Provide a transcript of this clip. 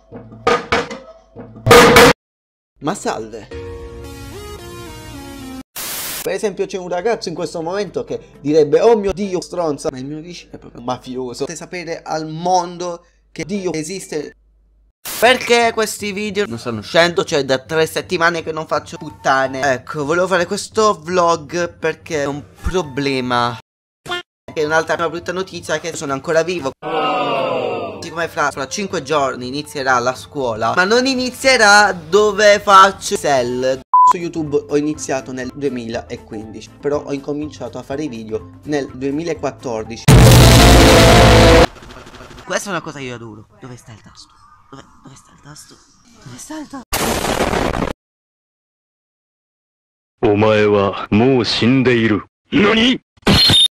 Ma salve. Per esempio c'è un ragazzo in questo momento che direbbe: oh mio Dio, stronza. Ma il mio vicino è proprio mafioso. Potete sapere al mondo che Dio esiste. Perché questi video non stanno uscendo? Cioè da 3 settimane che non faccio puttane. Ecco, volevo fare questo vlog perché è un problema. E un'altra brutta notizia è che sono ancora vivo. Siccome fra 5 giorni inizierà la scuola, ma non inizierà dove faccio Cell. Su YouTube ho iniziato nel 2015, però ho incominciato a fare i video nel 2014. Questa è una cosa che io adoro. Dove sta il tasto? Dove sta il tasto? Dove sta il tasto? お前はもう死んでいる。何？